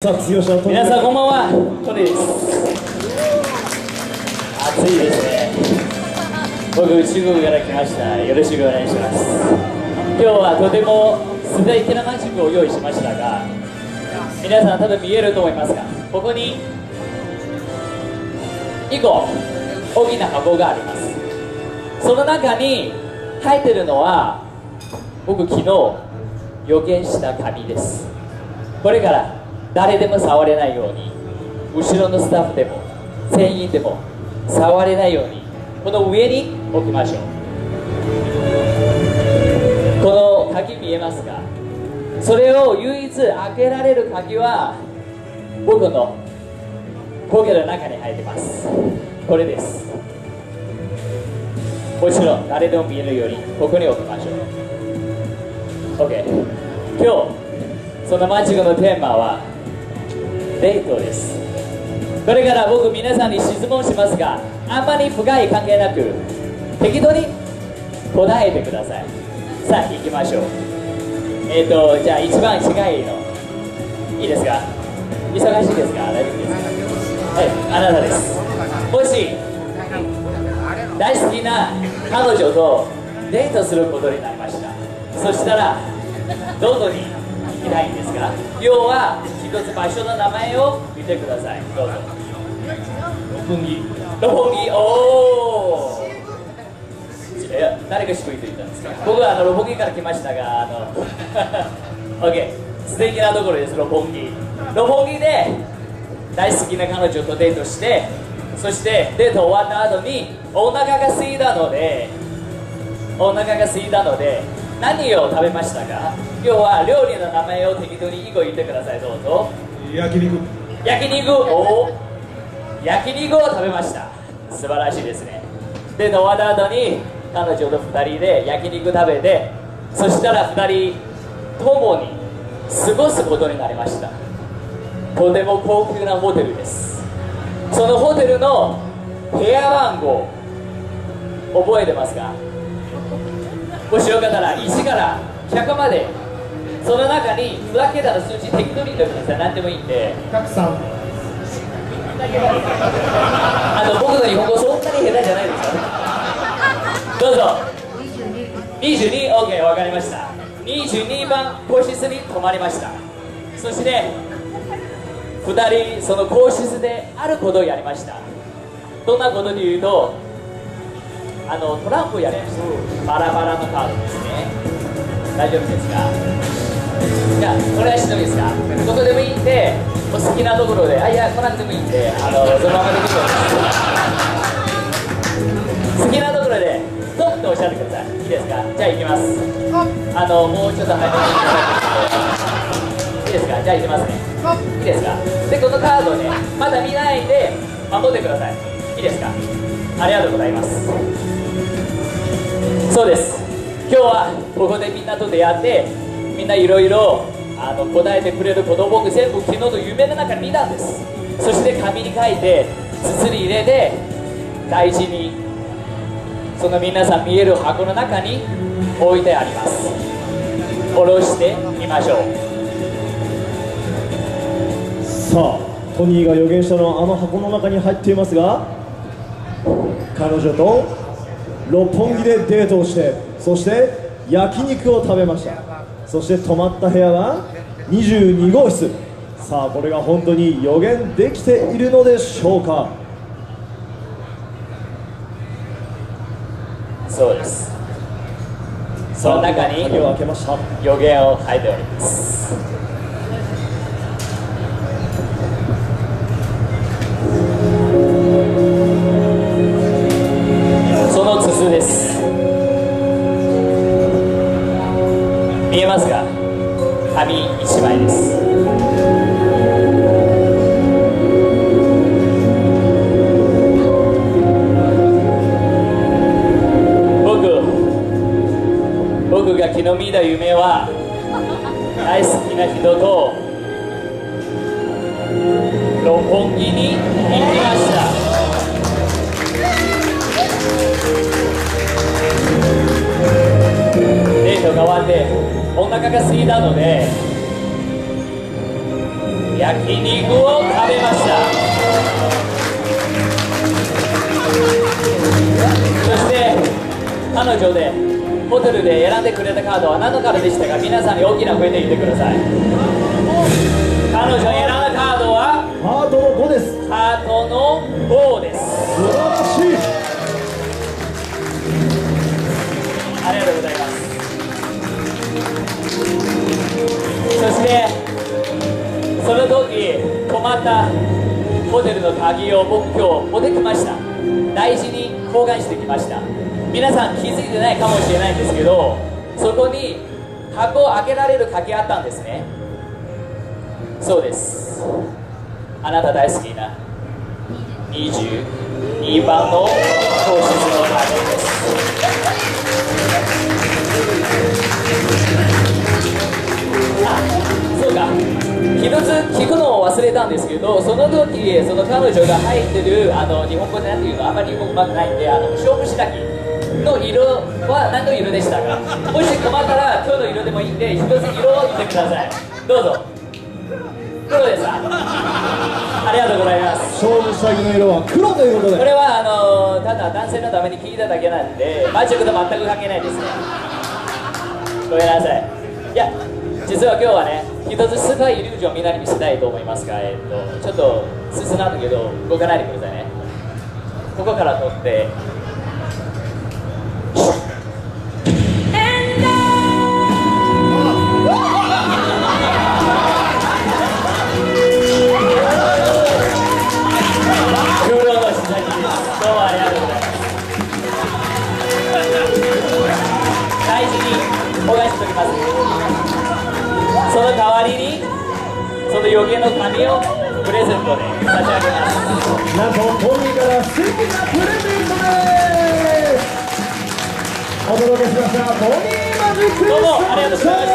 皆さんこんばんは、トニーです。暑いですね。僕、中国から来ました。よろしくお願いします。今日はとても素敵なマジックを用意しましたが、皆さん多分見えると思いますが、ここに1個大きな箱があります。その中に入っているのは、僕昨日予言した紙です。これから誰でも触れないように、後ろのスタッフでも全員でも触れないように、この上に置きましょう。この鍵見えますか？それを唯一開けられる鍵は僕のポケットの中に入ってます。これです。もちろん誰でも見えるようにここに置きましょう。 OK。 今日そのマジックのテーマはデートです。これから僕皆さんに質問しますが、あんまり深い関係なく適当に答えてください。さあ行きましょう。じゃあ一番近いのいいですか？忙しいですか？大丈夫ですか？はい、あなたです。もし大好きな彼女とデートすることになりました。そしたらどこに行きたいんですか？要は一つ場所の名前を見てください。どうぞ。六本木。六本木。おお。誰が低いと言ったんですか？僕は六本木から来ましたが、OK。素敵なところです。六本木。六本木で大好きな彼女とデートして、そしてデート終わった後にお腹が空いたので何を食べましたか？今日は料理の名前を適当に1個言ってください。どうぞ。 焼肉。 おお、焼肉を食べました。素晴らしいですね。デート終わった後に彼女と2人で焼肉食べて、そしたら2人共に過ごすことになりました。とても高級なホテルです。そのホテルの部屋番号覚えてますか？もしよかったら1から100まで、その中に2桁の数字適当に言ってください。何でもいいんで。 103。 僕の日本語そんなに下手じゃないですか？どうぞ。22。 OK、 分かりました。22番個室に泊まりました。そして2人その個室であることをやりました。どんなことというと、トランプやりました。バラバラのカードですね。大丈夫ですか？じゃあお願いしてもいいですか？どこでもいいんで、お好きなところで、いや来なくてもいいんで、そのままできるように好きなところでストップとおっしゃってください。いいですか？じゃあ行きます。もうちょっと早めにいいですか？じゃあ行きますね。いいですか？でこのカードね、まだ見ないで守ってください。いいですか？ありがとうございます。そうです。今日はここでみんなと出会って、みんないろいろ答えてくれることを僕全部昨日の夢の中に見たんです。そして紙に書いて筒に入れて大事にその皆さん見える箱の中に置いてあります。下ろしてみましょう。 さあ、トニーが予言したのはあの箱の中に入っていますが、彼女と六本木でデートをして、そして焼肉を食べました。そして泊まった部屋は22号室。さあ、これが本当に予言できているのでしょうか？ そうです。その中に鍵を開けました。 予言を書いております。その筒です。見えますか？紙1枚です。僕が昨日見た夢は、大好きな人と六本木に行きました。デートが終わってお腹が空いたので、焼焼肉を食べました。そして彼女でホテルで選んでくれたカードは何のカードでしたか？皆さんに大きな声で言ってください。彼女が選んだカードはハートの5です。 ハートの5です。 素晴らしい。 ありがとうございます。そしてその時泊まったホテルの鍵を僕今日持ってきました。大事に交換してきました。皆さん気づいてないかもしれないんですけど、そこに箱を開けられる鍵あったんですね。そうです、あなた大好きな22番の糖質の鍵です。そうか、一つ聞くのを忘れたんですけど、その時その彼女が入ってる日本語でなんていうのあまり日本語うまくないんで、勝負しだきの色は何の色でしたか？もし困ったら今日の色でもいいんで、一つ色を言ってください。どうぞ。黒ですか？ありがとうございます。 勝負下着の色は黒ということで、 これはただ男性のために聞いただけなんで、マジックと全く関係ないですね。ごめんなさい。いや、実は今日はね、一つスーパーイリュージョンをみんなに見せたいと思いますが、ちょっと進んだんだけど動かないでくださいね。ここから取ってその代わりにその余計の紙をプレゼントで差し上げます。 なんとトニーから素敵なプレゼントです。お届けしましたトニーマジック。 どうもありがとうございました。